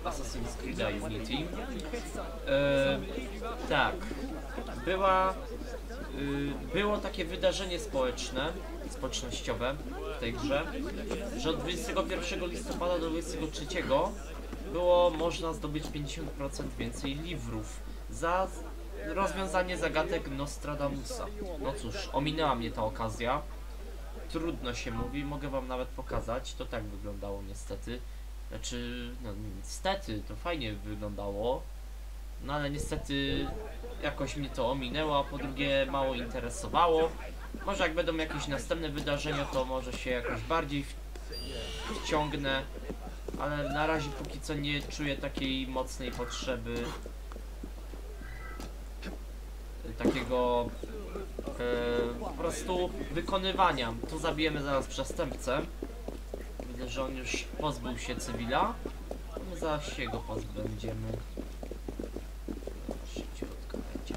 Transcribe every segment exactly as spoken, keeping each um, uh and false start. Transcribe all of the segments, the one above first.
Assassin's Creed Unity. E, tak, była, y, było takie wydarzenie społeczne, społecznościowe w tej grze, że od dwudziestego pierwszego listopada do dwudziestego trzeciego było można zdobyć pięćdziesiąt procent więcej livrów za rozwiązanie zagadek Nostradamusa. No cóż, ominęła mnie ta okazja. Trudno się mówi, mogę wam nawet pokazać. To tak wyglądało niestety. Znaczy, no niestety, to fajnie wyglądało. No ale niestety jakoś mnie to ominęło, a po drugie mało interesowało. Może jak będą jakieś następne wydarzenia, to może się jakoś bardziej wciągnę. Ale na razie póki co nie czuję takiej mocnej potrzeby takiego e, po prostu wykonywania. Tu zabijemy zaraz przestępcę. Widzę, że on już pozbył się cywila. My zaraz się go pozbędziemy. Szybciutko będzie.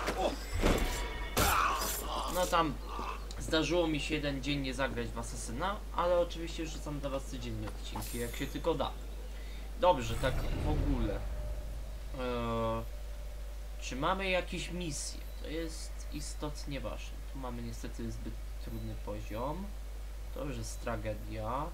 No tam zdarzyło mi się jeden dzień nie zagrać w Asasyna, ale oczywiście rzucam dla was codziennie odcinki, jak się tylko da. Dobrze, tak w ogóle. Eee, czy mamy jakieś misje? To jest istotnie ważne. Tu mamy niestety zbyt trudny poziom. To już jest tragedia.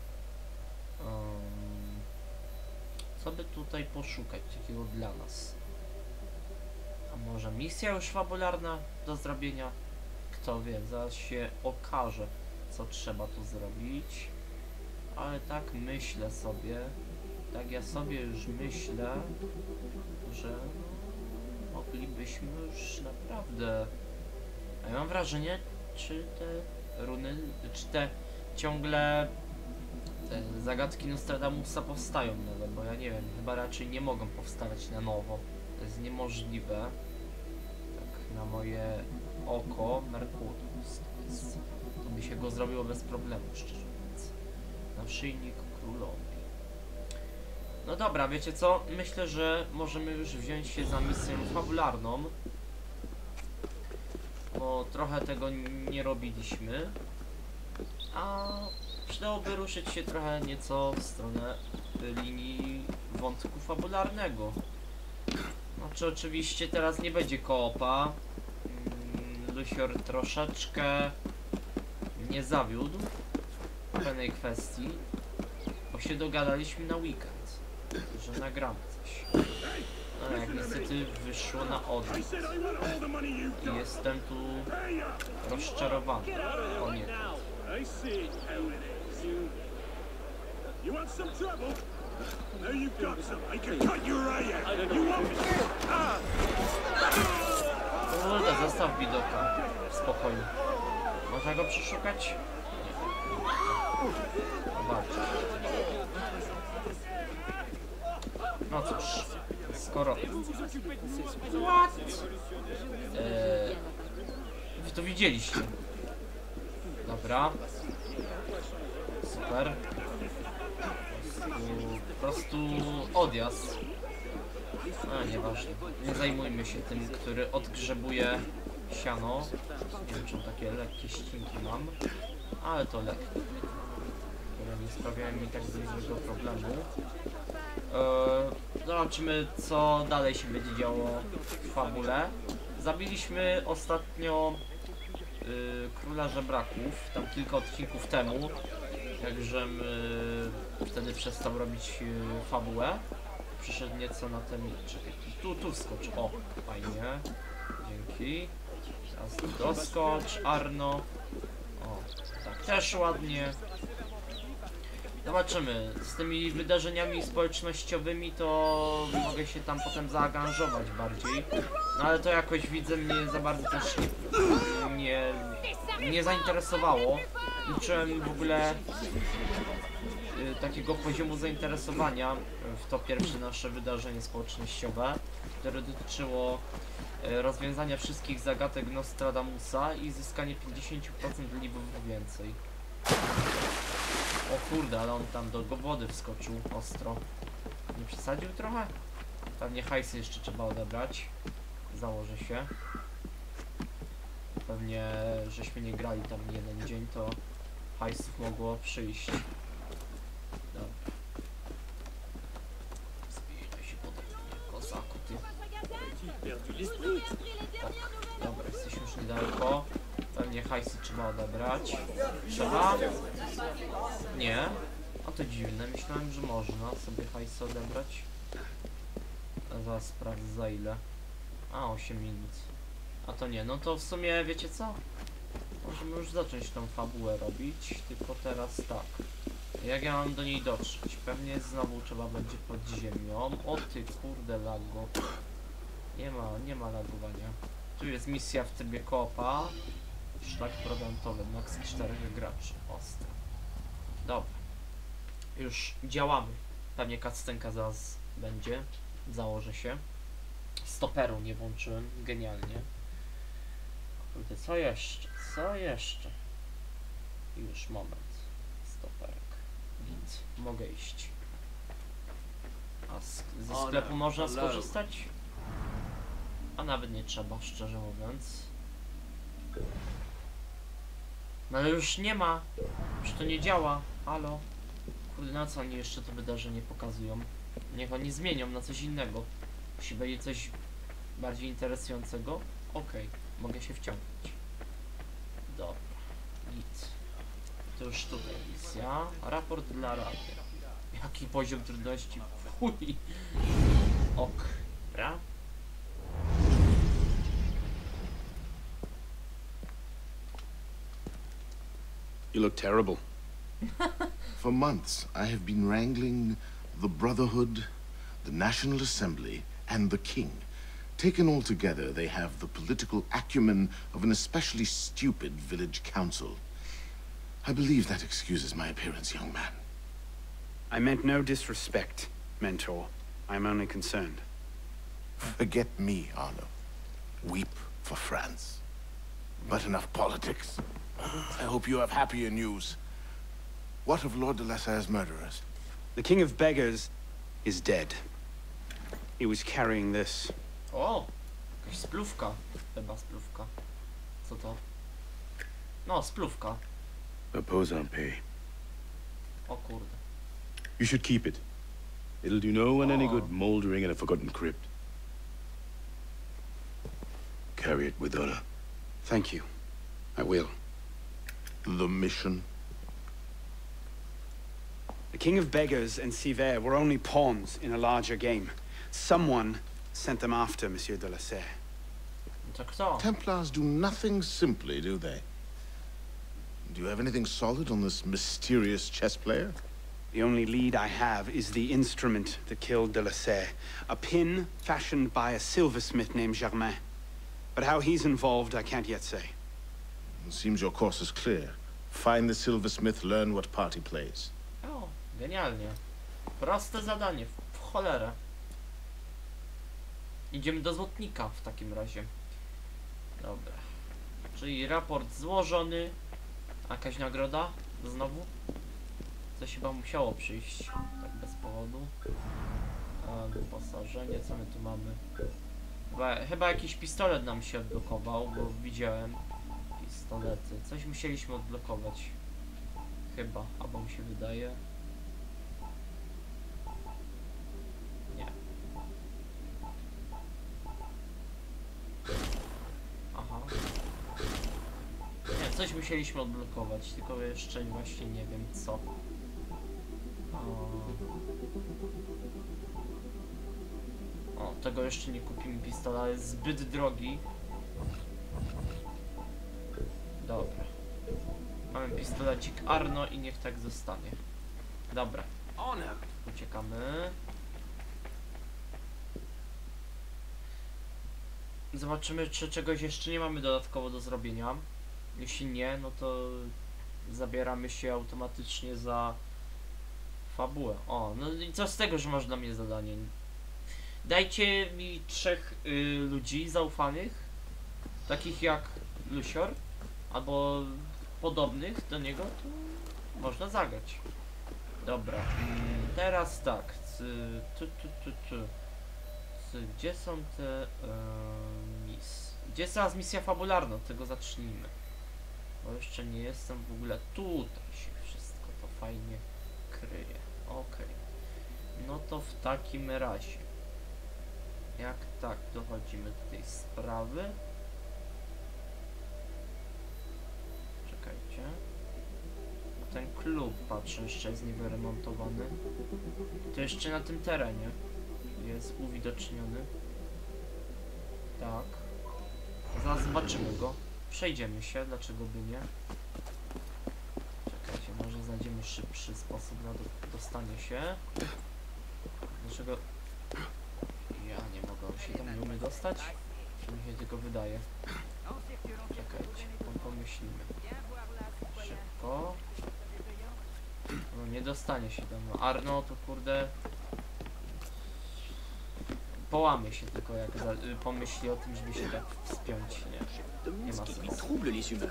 Um, co by tutaj poszukać takiego dla nas? A może misja już fabularna do zrobienia? Kto wie, zaraz się okaże, co trzeba tu zrobić. Ale tak myślę sobie, tak ja sobie już myślę, że moglibyśmy już naprawdę... A ja mam wrażenie, czy te runy, czy te ciągle te zagadki Nostradamusa powstają nowe, bo ja nie wiem, chyba raczej nie mogą powstawać na nowo. To jest niemożliwe. Tak na moje oko Mercurius. To, jest, to by się go zrobiło bez problemu, szczerze mówiąc. Naszyjnik królowi. No dobra, wiecie co? Myślę, że możemy już wziąć się za misję fabularną. Bo trochę tego nie robiliśmy. A przydałoby ruszyć się trochę nieco w stronę linii wątku fabularnego. Znaczy oczywiście teraz nie będzie koopa. Lucior troszeczkę nie zawiódł w pewnej kwestii, bo się dogadaliśmy na weekend, że nagramy coś. No jak niestety wyszło na odwrót i jestem tu rozczarowany poniekąd. Kurde, zostaw widoka w spokoju. Można go przeszukać? Zobaczcie. No cóż, skoro... What? Eee, wy to widzieliście. Dobra. Super. Po prostu odjazd. A, nieważne. Nie zajmujmy się tym, który odgrzebuje siano. Nie wiem, czy takie lekkie ścinki mam, ale to lekkie, które nie sprawiają mi tak dużego problemu. Eee, zobaczymy, co dalej się będzie działo w fabule. Zabiliśmy ostatnio yy, Króla Żebraków, tam kilka odcinków temu, jakże yy, wtedy przestał robić yy, fabułę. Przyszedł nieco na ten... Czekaj, tu, tu wskocz, o, fajnie, dzięki. Teraz tu doskocz, Arno. O, tak, też ładnie. Zobaczymy, z tymi wydarzeniami społecznościowymi to mogę się tam potem zaangażować bardziej. No ale to jakoś widzę mnie za bardzo też nie, nie, nie zainteresowało. Nie czułem w ogóle y, takiego poziomu zainteresowania w to pierwsze nasze wydarzenie społecznościowe, które dotyczyło y, rozwiązania wszystkich zagadek Nostradamusa i zyskanie pięćdziesiąt procent librów więcej. O kurde, ale on tam do wody wskoczył ostro. Nie przesadził trochę? Pewnie hajsy jeszcze trzeba odebrać. Założę się. Pewnie, żeśmy nie grali tam jeden dzień, to hajsów mogło przyjść. Dobra. Tak, dobra, jesteśmy już niedaleko. Pewnie hajsy trzeba odebrać. Trzeba? Nie. A to dziwne, myślałem, że można sobie hajsy odebrać. A zaraz sprawdzę za ile. A, osiem minut. A to nie, no to w sumie wiecie co? Możemy już zacząć tą fabułę robić, tylko teraz tak. Jak ja mam do niej dotrzeć? Pewnie znowu trzeba będzie pod ziemią. O ty kurde lago. Nie ma, nie ma lagowania. Tu jest misja w trybie koopa. Szlak progantowy, max czterech graczy. Ostro. Dobra. Już działamy. Pewnie cutscenka zaraz będzie. Założę się. Stoperu nie włączyłem. Genialnie. Kurde, co jeszcze? Co jeszcze? Już moment. Stoperek. Git. Mogę iść. A z, ze sklepu można skorzystać? A nawet nie trzeba, szczerze mówiąc. No ale już nie ma. Już to nie działa. Halo. Kurde, na co oni jeszcze to wydarzenie pokazują? Niech oni zmienią na coś innego. Jeśli będzie coś bardziej interesującego, okej, okay, mogę się wciągnąć. Dobra. Git. To już tutaj misja. Raport dla Rady. Jaki poziom trudności? Chuj. Ok. Dobra. You look terrible. For months, I have been wrangling the Brotherhood, the National Assembly, and the King. Taken all together, they have the political acumen of an especially stupid village council. I believe that excuses my appearance, young man. I meant no disrespect, Mentor. I'm only concerned. Forget me, Arno. Weep for France. But enough politics. I hope you have happier news. What of Lord de la Salle's murderers? The King of Beggars is dead. He was carrying this. O! Jakaś splówka. Chyba splówka. Co to? No, splówka. A Posampe. O kurde. You should keep it. It'll do no one any Oh. good mouldering in a forgotten crypt. Carry it with honor. Thank you. I will. The mission? The King of Beggars and Siver were only pawns in a larger game. Someone sent them after Monsieur de la Salle. To kto? Templars do nothing simply, do they? Do you have anything solid on this mysterious chess player? The only lead I have is the instrument that killed de la Salle. A pin fashioned by a silversmith named Germain. But how he's involved, I can't yet say. It seems your course is clear. Find the silversmith, learn what part he plays. O, genialnie. Proste zadanie, w, w cholerę. Idziemy do złotnika w takim razie. Dobra. Czyli raport złożony. A jakaś nagroda? Znowu? Coś chyba musiało przyjść. Tak bez powodu. A, wyposażenie, co my tu mamy? Chyba, chyba jakiś pistolet nam się odblokował, bo widziałem pistolety. Coś musieliśmy odblokować. Chyba, albo mi się wydaje. Nie. Aha. Nie, coś musieliśmy odblokować, tylko jeszcze właśnie nie wiem co. O, o tego jeszcze nie kupimy pistola, jest zbyt drogi. Dobra. Mamy pistolecik Arno i niech tak zostanie. Dobra. Uciekamy. Zobaczymy, czy czegoś jeszcze nie mamy dodatkowo do zrobienia. Jeśli nie, no to zabieramy się automatycznie za fabułę. O, no i co z tego, że masz dla mnie zadanie? Dajcie mi trzech y, ludzi zaufanych, takich jak Lucior, albo podobnych do niego, to można zagrać. Dobra, mm, teraz tak, c, tu, tu, tu, tu. C, gdzie są te y, mis? Gdzie jest teraz misja fabularna? Od tego zacznijmy. Bo jeszcze nie jestem w ogóle tutaj się wszystko to fajnie kryje. Okej. Okay. No to w takim razie. Jak tak dochodzimy do tej sprawy? Czekajcie. Ten klub, patrzę, jeszcze jest niewyremontowany. To jeszcze na tym terenie jest uwidoczniony. Tak. Zaraz zobaczymy go. Przejdziemy się, dlaczego by nie? Czekajcie, może znajdziemy szybszy sposób na do dostanie się. Dlaczego... Ja nie mogę, on się tam nie umie dostać? Czy mi się tylko wydaje? Czekajcie, pomyślimy. Szybko. No nie dostanie się tam. No Arno to kurde... Połamie się tylko jak za, y, pomyśli o tym, żeby się tak wspiąć, nie? Nie ma sensu.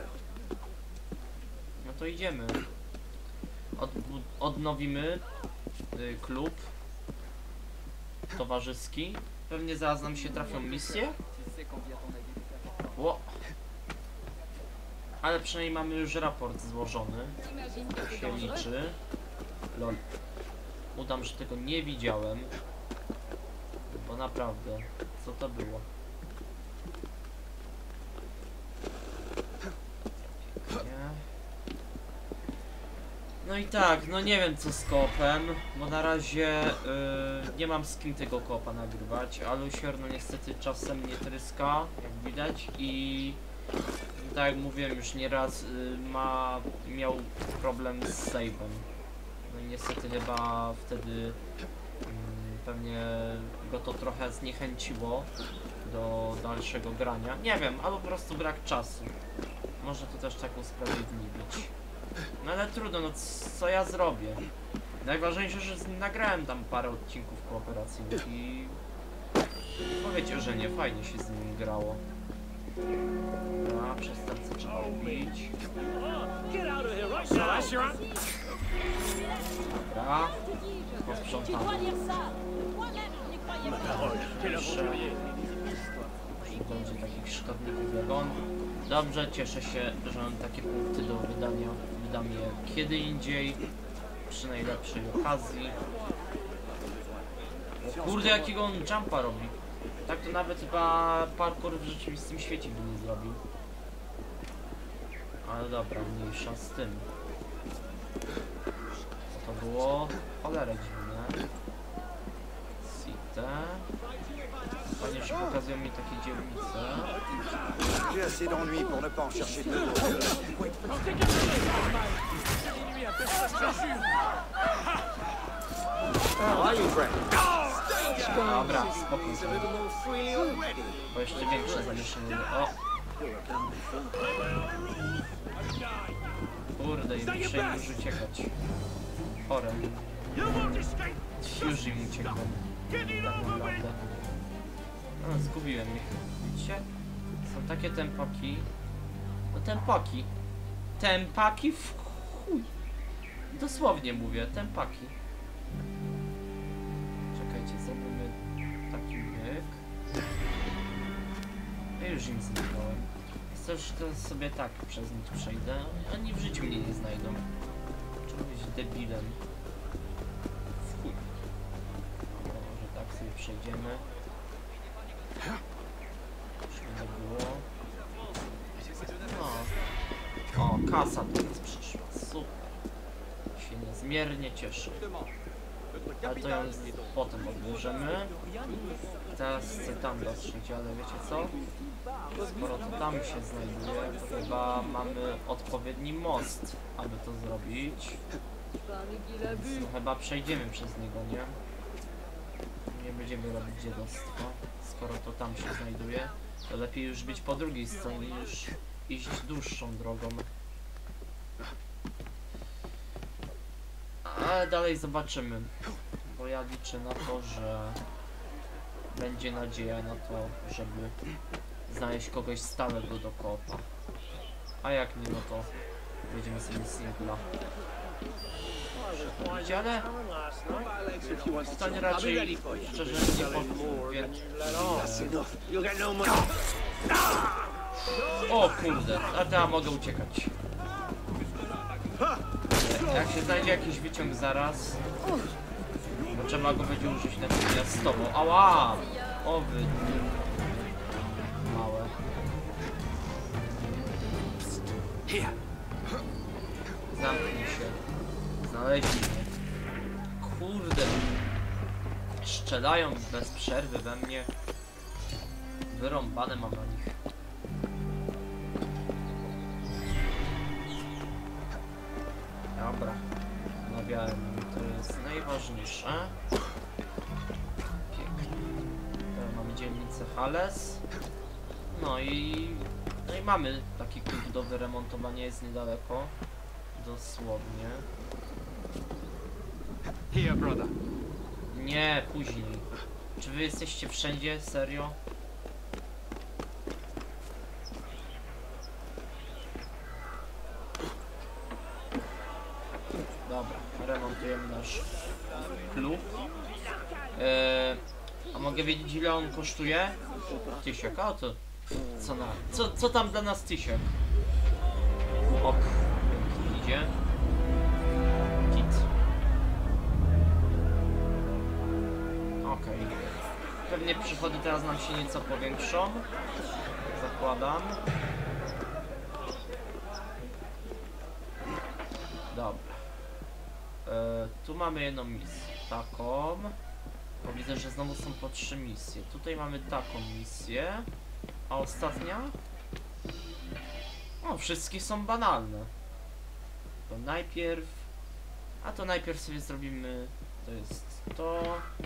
No to idziemy. Od, odnowimy y, klub towarzyski. Pewnie zaraz nam się trafią misje. Ło. Ale przynajmniej mamy już raport złożony. To się liczy. Lol. Udam, że tego nie widziałem. Bo naprawdę, co to było? Nie. No i tak, no nie wiem co z koopem, bo na razie yy, nie mam z kim tego koopa nagrywać, ale Alusior no niestety czasem nie tryska, jak widać, i tak jak mówiłem już nieraz, yy, ma, miał problem z save'em. No i niestety chyba wtedy yy, pewnie go to trochę zniechęciło do dalszego grania. Nie wiem, albo po prostu brak czasu. Może to też tak usprawiedliwić. No ale trudno, no co ja zrobię? Najważniejsze, że z nim nagrałem tam parę odcinków kooperacyjnych i... Powiecie, że nie, fajnie się z nim grało. Dobra, przestępcę trzeba ubić. Dobra. Posprzątamy. Będzie takich szkodników jak on. Dobrze, cieszę się, że mam takie punkty do wydania. Wydam je kiedy indziej, przy najlepszej okazji. O kurde, jakiego on jumpa robi. Tak to nawet chyba parkour w rzeczywistym świecie by nie zrobił. Ale dobra, mniejsza z tym. Co to było? Cholera dziwne. Site. Panie, że pokazują mi takie dzielnice. J'ai assez d'ennui pour ne pas en chercher deux. Dobra, spokój. Bo jeszcze większe zamieszanie. O! Kurde, i muszę im już uciekać. Chore. Już im uciekłem. Tak naprawdę. No, zgubiłem ich. Widzicie? Są takie tempaki. No tempaki. Tempaki w chuj. Dosłownie mówię, tempaki. Czekajcie, zrobimy taki myk. Ja już im zniknąłem. Chcę, że to sobie tak przez nich przejdę. Oni w życiu mnie nie znajdą. Czemu być debilem? W chuj. No, może tak sobie przejdziemy. Już nie było. No. O, kasa do nas przyszła. Super. Się niezmiernie cieszę. Ale to ją potem odbierzemy. Teraz chcę tam dotrzeć, ale wiecie co? Skoro to tam się znajduje, to chyba mamy odpowiedni most, aby to zrobić. Więc no, chyba przejdziemy przez niego, nie? Nie będziemy robić dziadostwa. Skoro to tam się znajduje, to lepiej już być po drugiej stronie, już iść dłuższą drogą. Ale dalej zobaczymy, bo ja liczę na to, że będzie nadzieja na to, żeby znaleźć kogoś stałego do koopa. A jak nie, no to będziemy sobie singla. Ale to nie raczej szczerze nie powiem. O kurde, a teraz mogę uciekać. Jak się znajdzie jakiś wyciąg zaraz, to trzeba go będzie użyć natychmiastowo. Ała! O wy... małe. Zamknij się. Znaleźli mnie. Kurde. Strzelają bez przerwy we mnie. Wyrąbane mam na nich. Dobra. Nawiałem, to jest najważniejsze. Pięknie. Teraz mamy dzielnicę Hales. No i... No i mamy taki klub do wyremontowania, jest niedaleko. Dosłownie. Here, brother. Nie, później. Czy wy jesteście wszędzie? Serio? Dobra, remontujemy nasz klub. Eee, a mogę wiedzieć, ile on kosztuje? Tysiak, a to... Co na... Co, co tam dla nas tysiak? Ok, pięknie idzie. Kit. Okej. Okay. Pewnie przychody teraz nam się nieco powiększą. Zakładam. Dobra. E, tu mamy jedną misję. Taką. Bo widzę, że znowu są po trzy misje. Tutaj mamy taką misję. A ostatnia? O, wszystkie są banalne. To najpierw... A to najpierw sobie zrobimy... To jest to...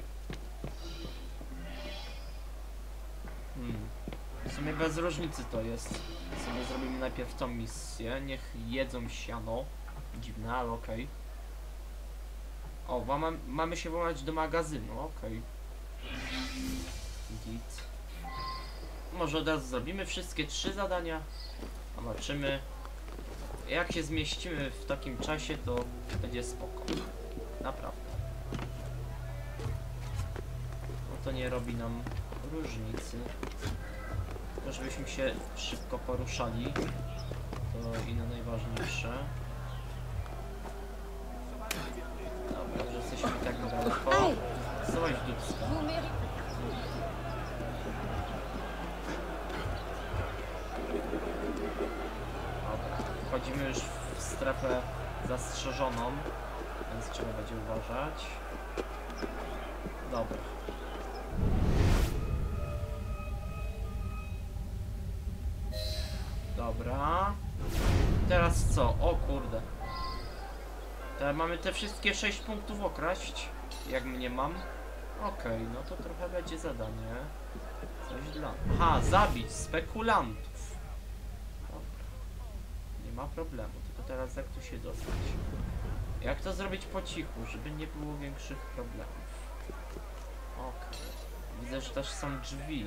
Hmm. W sumie bez różnicy to jest. Sobie zrobimy najpierw tą misję. Niech jedzą siano. Dziwne, ale okej. Okay. O, mamy, mamy się włamać do magazynu, okej. Okay. Git. Może od razu zrobimy wszystkie trzy zadania. Zobaczymy. Jak się zmieścimy w takim czasie, to będzie spoko. Naprawdę. No to nie robi nam różnicy. To żebyśmy się szybko poruszali. To i na najważniejsze. Dobra, że jesteśmy tak daleko. Zobacz dupska. Dobra, wchodzimy już w strefę zastrzeżoną, więc trzeba będzie uważać. Dobra. Dobra. Teraz co? O kurde. Teraz mamy te wszystkie sześć punktów okraść. Jak mnie mam. Okej, okay, no to trochę będzie zadanie. Coś dla... Aha, zabić spekulantów. Dobra. Nie ma problemu, tylko teraz jak tu się dostać? Jak to zrobić po cichu, żeby nie było większych problemów? Okej. Okay. Widzę, że też są drzwi.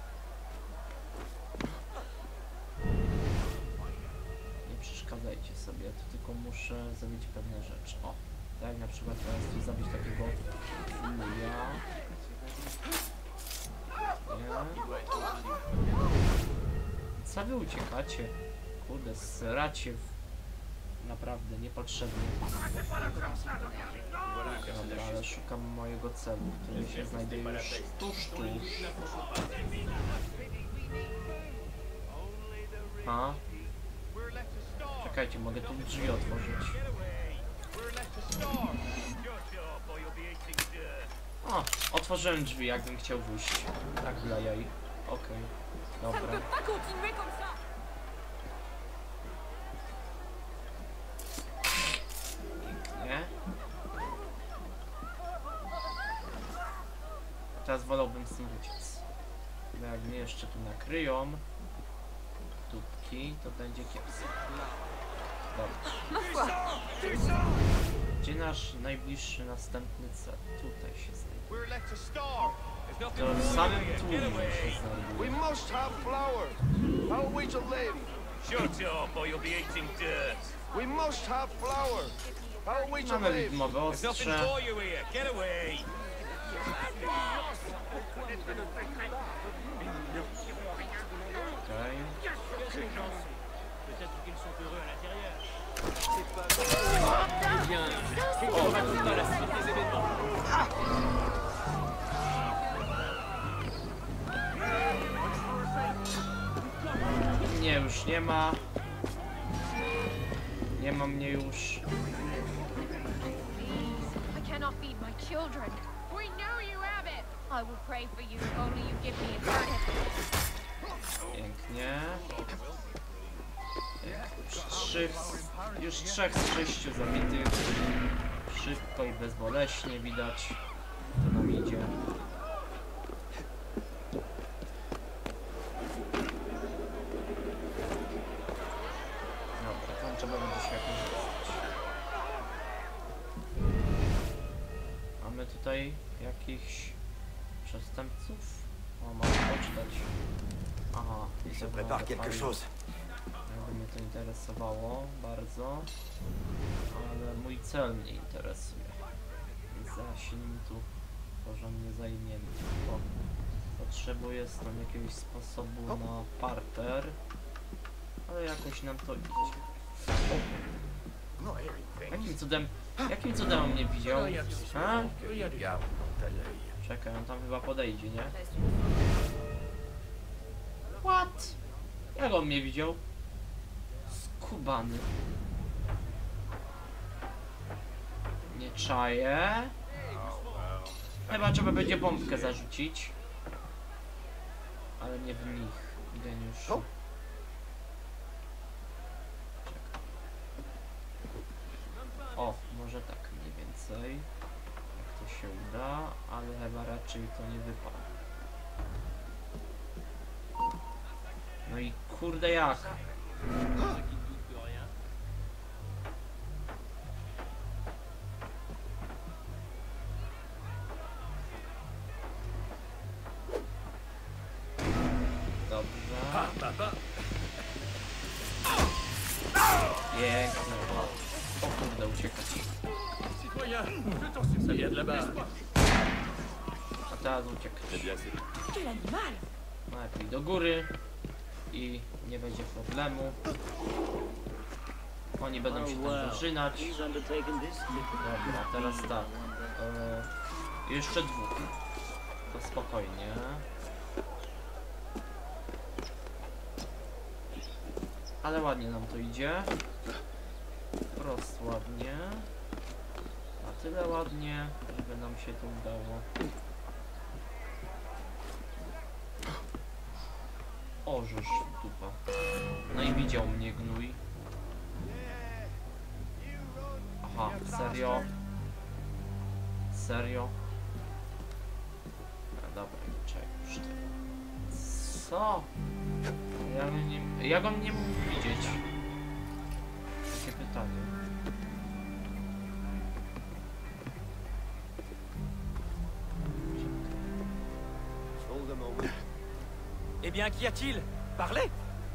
Przeszkadzajcie sobie, ja tu tylko muszę zrobić pewne rzeczy. O, tak jak na przykład teraz tu zabić takiego fuja. Co wy uciekacie? Kurde, sracie w... Naprawdę niepotrzebnie. Dobra, ale szukam mojego celu, który się znajduje już tuż, tuż. A? Czekajcie, mogę tu drzwi otworzyć. O, otworzyłem drzwi, jakbym chciał wyjść. Tak dla jaj. Okej, okay. Dobra. Pięknie. Teraz wolałbym z tym uciec. Bo jak mnie jeszcze tu nakryją dupki, to będzie kiepsko. Dobra. Gdzie nasz najbliższy następny cel? Tutaj się znajduje. To w samym tłumie się znajduje. Mamy widmowe ostrze. Okej. już nie ma. Nie ma mnie już. I cannot feed my children. We know you have it. I will pray for you if only you give me a verdict. Pięknie. Już, trzy, już trzech z sześciu zabitych. Szybko i bezboleśnie widać. To nam idzie. Dobra, tam trzeba będzie się jakoś dostać. Mamy tutaj jakichś przestępców? O, mamy poczytać. Aha, Il se prépare quelque chose. jakby mnie to interesowało bardzo, ale mój cel mnie interesuje. Zanim tu porządnie zajmiemy. O, potrzebuję stąd jakiegoś sposobu na parter, ale jakoś nam to idzie. O, jakim cudem, jakim cudem on mnie widział? A? Czekaj, on tam chyba podejdzie, nie? What? Jak on mnie widział? Skubany. Nie czaję. Chyba trzeba będzie bombkę zarzucić. Ale nie w nich, geniuszu. Czekaj. O, może tak mniej więcej. Jak to się uda, ale chyba raczej to nie wypada. No i kurde jak? Dobrze. Pięknie. O kurde, uciekać. A teraz uciekać. Najlepiej do góry i nie będzie problemu. Oni będą się tam zażynać. Dobra, teraz tak. E, jeszcze dwóch. To spokojnie. Ale ładnie nam to idzie. Wprost ładnie. Na tyle ładnie, żeby nam się to udało. Orzesz dupa. No i widział mnie gnój. Aha, serio? Serio? No dobra, czekaj już to. Co? Jak on nie, jak on nie mógł widzieć? Takie pytanie. Eh bien, qu'y a-t-il? Parlez!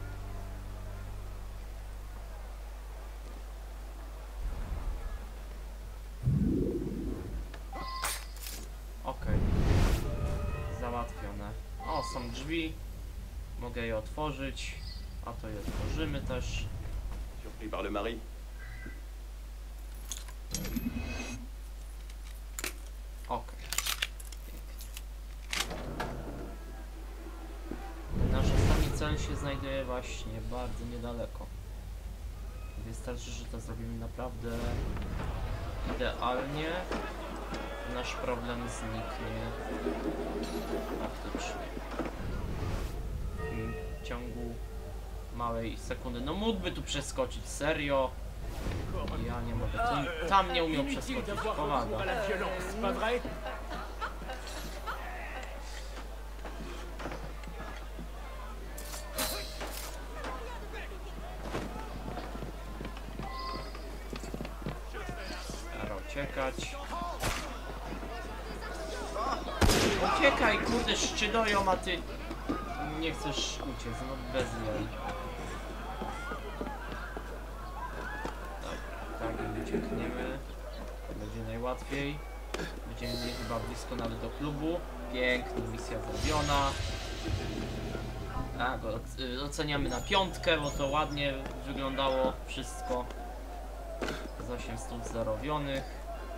Okej. Załatwione. O, są drzwi. Mogę je otworzyć. A to je otworzymy też. Surpris par le mari. Okej. Nasz ostatni cel się znajduje właśnie bardzo niedaleko. Wystarczy, że to zrobimy naprawdę idealnie. Nasz problem zniknie faktycznie. W ciągu małej sekundy. No mógłby tu przeskoczyć, serio. Ja nie mogę. Tam, tam nie umiał przeskoczyć. Powaga. Stara uciekać. Uciekaj, kurde, szczydoją, a ty nie chcesz uciec, no bez jaj. Dobra, tak uciekniemy. To będzie najłatwiej. Będziemy mieli chyba blisko nawet do klubu. Pięknie, misja zrobiona. Tak, oceniamy na piątkę, bo to ładnie wyglądało wszystko. Z osiem stów zarobionych.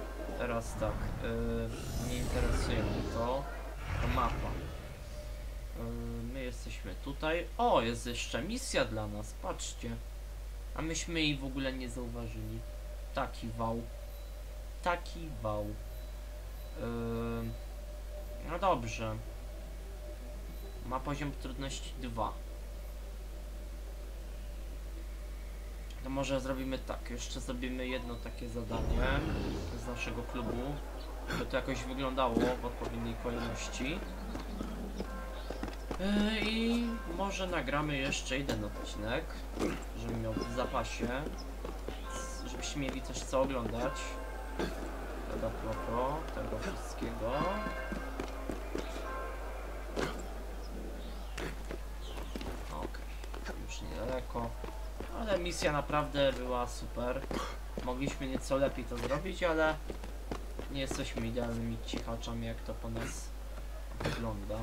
Teraz tak, yy, nie interesuje mnie to. To mapa. My jesteśmy tutaj. O, jest jeszcze misja dla nas, patrzcie. A myśmy jej w ogóle nie zauważyli. Taki wał. Taki wał. Yy... No dobrze. Ma poziom trudności dwa. To może zrobimy tak. Jeszcze zrobimy jedno takie zadanie z naszego klubu. By to jakoś wyglądało w odpowiedniej kolejności. Yy, I może nagramy jeszcze jeden odcinek, żebym miał w zapasie, żebyście mieli też co oglądać. Tak a propos tego wszystkiego. Okej, już niedaleko. Ale misja naprawdę była super. Mogliśmy nieco lepiej to zrobić, ale nie jesteśmy idealnymi cichaczami, jak to po nas wygląda.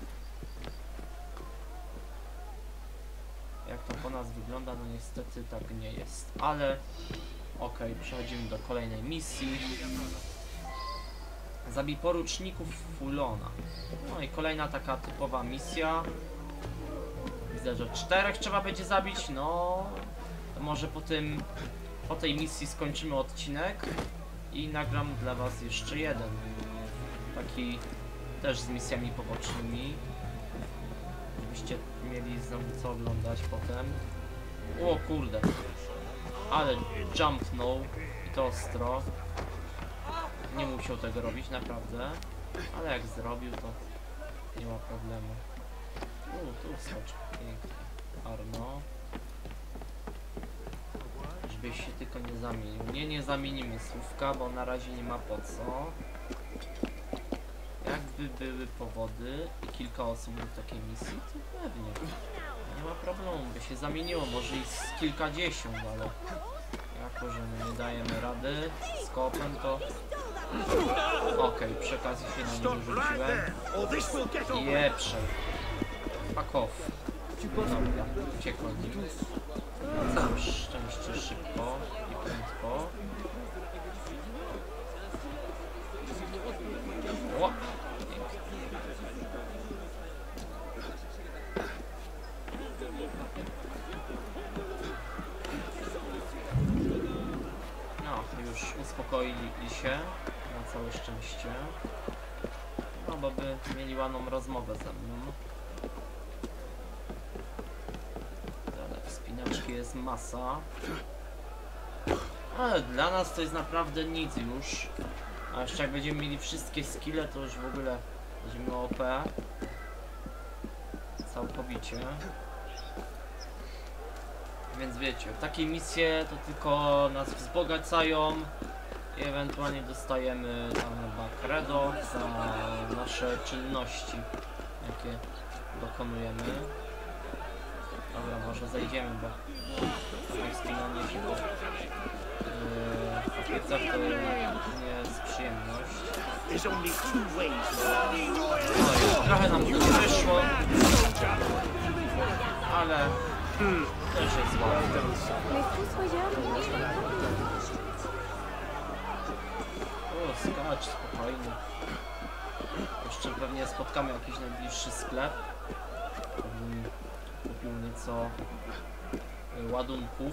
Jak to po nas wygląda, no niestety tak nie jest, ale okej, okay, przechodzimy do kolejnej misji. Zabij poruczników Fulona. No i kolejna taka typowa misja. Widzę, że czterech trzeba będzie zabić, no to może po tym, po tej misji skończymy odcinek i nagram dla was jeszcze jeden. Taki też z misjami pobocznymi. Żebyście mieli znowu co oglądać potem. O kurde. Ale jumpnął. I to ostro. Nie musiał tego robić, naprawdę. Ale jak zrobił, to nie ma problemu. U, tu skocz. Pięknie. Arno. Żebyś się tylko nie zamienił. Nie, nie zamienimy słówka, bo na razie nie ma po co. Jakby były powody i kilka osób do takiej misji, to pewnie. Nie ma problemu, by się zamieniło, może i z kilkadziesiąt, ale jako, że my nie dajemy rady z koopem, to okej, okay, przy okazji się na niego rzuciłem. Jeprzej. Fuck off. Dobra, uciekł od nich. Całe szczęście szybko i prędko. O! No, już uspokoili się, na całe szczęście. No, bo by mieli ładną rozmowę ze mną. Ale wspinaczki jest masa. Ale dla nas to jest naprawdę nic już. A jeszcze jak będziemy mieli wszystkie skille, to już w ogóle będziemy O P. Całkowicie. Więc wiecie, takie misje to tylko nas wzbogacają i ewentualnie dostajemy tam chyba credo za nasze czynności, jakie dokonujemy. Dobra, może zejdziemy, bo takie wspinanie się po pakietach to nie jest przyjemność. No, trochę nam tu nie wyszło, ale też jest ładne. O, skacz, spokojnie. Jeszcze pewnie spotkamy jakiś najbliższy sklep. Bym kupił nieco ładunków.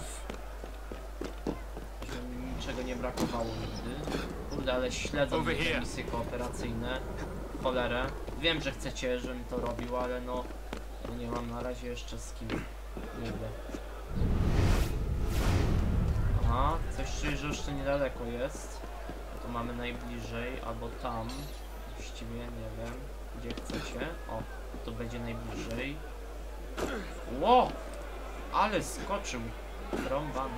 Żeby mi niczego nie brakowało nigdy. Kurde, ale śledzą mnie te misje kooperacyjne. Cholerę. Wiem, że chcecie, żebym to robił, ale no, no nie mam na razie jeszcze z kim. Kurde. Aha, coś czuję, że jeszcze niedaleko jest. To mamy najbliżej, albo tam. Właściwie nie wiem, gdzie chcecie. O, to będzie najbliżej. Ło! Ale skoczył. Trąbany.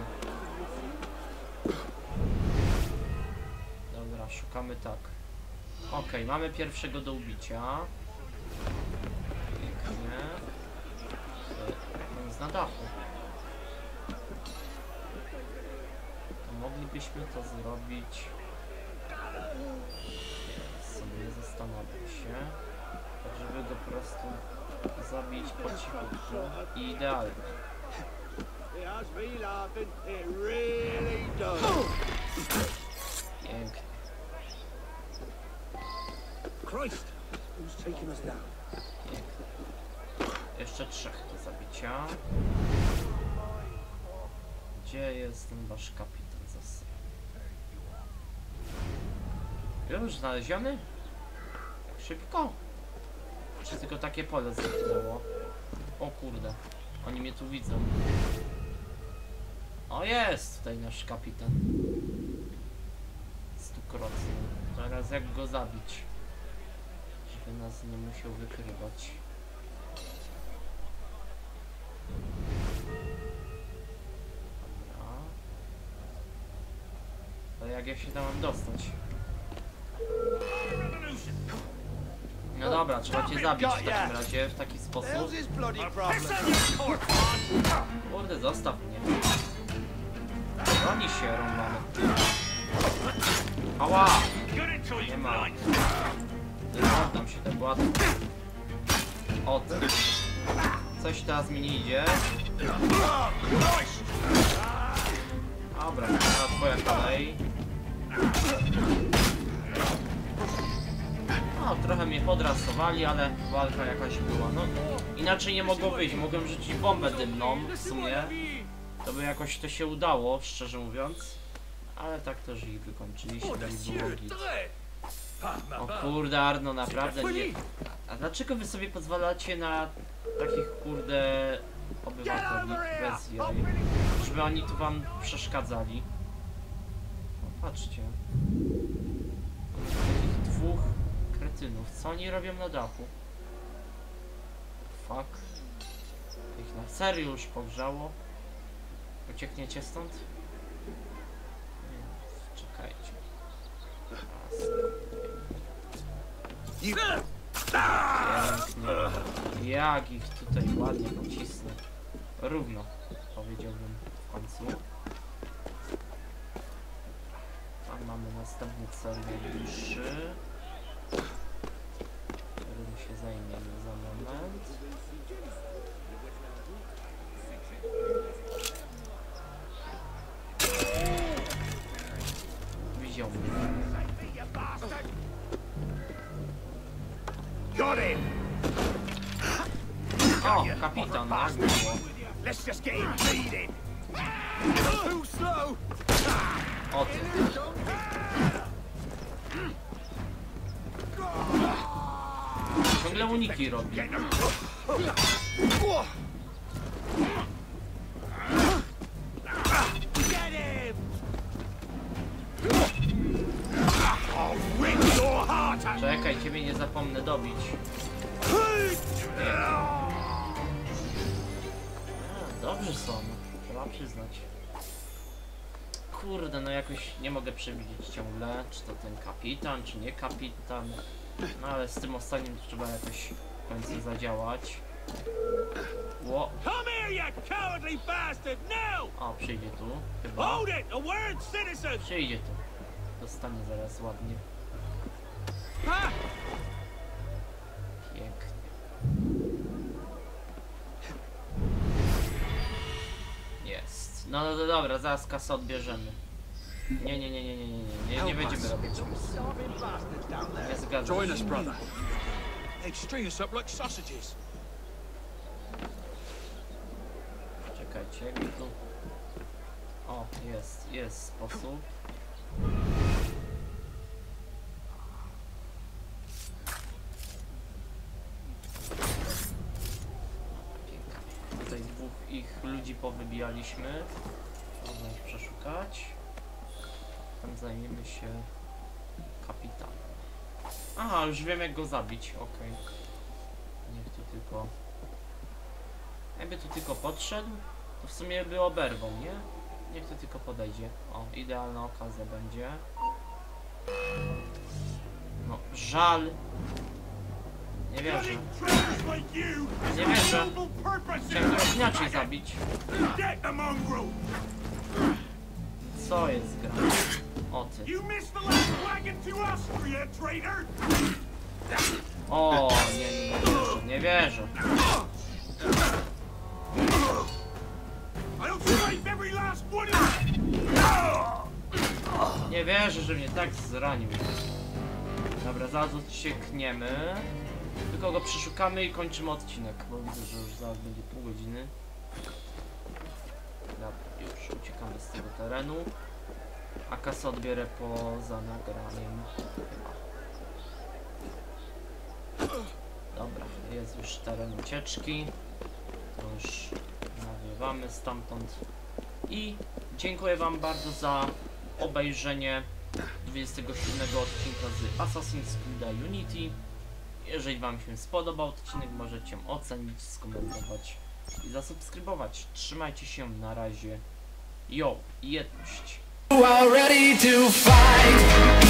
Dobra, szukamy tak. Okej, okay, mamy pierwszego do ubicia. Pięknie. Jest na dachu. To moglibyśmy to zrobić. Sobie zastanowię się. Tak, żeby go po prostu zabić po cichutku. I idealnie. Pięknie. Christ, who's taking us down? Pięknie. Jeszcze trzech do zabicia. Gdzie jest ten wasz kapitan zasy? Już znaleziony? Szybko? Czy tylko takie pole zniknęło? O kurde, oni mnie tu widzą. O, jest tutaj nasz kapitan. Stukrotny. Teraz jak go zabić, żeby nas nie musiał wykrywać. Dobra. To jak ja się tam mam dostać? No dobra, trzeba cię zabić w takim razie, w taki sposób. Kurde, zostaw mnie. Broni się, rąbamy. Ała! Nie ma. Oddam się tak łatwo. O, coś teraz mi nie idzie. Dobra, teraz twoja kolej. No, trochę mnie podrasowali, ale walka jakaś była. No, inaczej nie mogło wyjść. Mogłem rzucić bombę dymną w sumie. To by jakoś to się udało, szczerze mówiąc. Ale tak też ich wykończyliśmy i było git. O kurde, Arno, naprawdę nie... A dlaczego wy sobie pozwalacie na takich kurde obywateli bez jaj? Żeby oni tu wam przeszkadzali. No, patrzcie. Takich dwóch kretynów. Co oni robią na dachu? Fuck. Ich na serio już pogrzało. Uciekniecie stąd? Nie, czekajcie. Raz. Pięknie. Jak ich tutaj ładnie pocisnę. Równo, powiedziałbym w końcu. Tam mamy następny cel najbliższy, którym się zajmiemy za moment. Widział mnie. O, kapitan, jak było? O ty. Ciągle uniki robi. Czekaj, ciebie nie zapomnę dobić. Nie. A, dobrzy są, trzeba przyznać. Kurde, no jakoś nie mogę przewidzieć ciągle, czy to ten kapitan, czy nie kapitan. No ale z tym ostatnim trzeba jakoś w końcu zadziałać. Ło. O, przyjdzie tu, chyba. Przyjdzie tu. Dostanie zaraz ładnie. Pięknie. Jest. No, no, no dobra, zaraz kasę odbierzemy. Nie, nie, nie, nie, nie, nie, nie, nie, nie będziemy robić. Nie zgadzam się. Czekajcie, jakby tu... O, jest, jest sposób. Pięknie. Tutaj dwóch ich ludzi powybijaliśmy. Można ich przeszukać. Tam zajmiemy się kapitanem. Aha, już wiem jak go zabić, okej. Okay. Niech tu tylko... Jakby tu tylko podszedł, to w sumie by oberwał, nie? Niech tu tylko podejdzie. O, idealna okazja będzie. No, żal. Nie wierzę. Nie wierzę. Chciałem go inaczej zabić. Co jest gra? O ty. O, nie, nie wierzę, nie wierzę. Nie wierzę, że mnie tak zranił. Dobra, zaraz uciekniemy. Tylko go przeszukamy i kończymy odcinek, bo widzę, że już zaraz będzie pół godziny. Dobra, już uciekamy z tego terenu. A kasę odbierę poza nagraniem. Dobra, jest już teren ucieczki. To już nawiewamy stamtąd. I dziękuję wam bardzo za obejrzenie dwudziestego siódmego odcinka z Assassin's Creed Unity. Jeżeli wam się spodobał odcinek, możecie ocenić, skomentować i zasubskrybować. Trzymajcie się, na razie. Jo, jedność. You are ready to fight.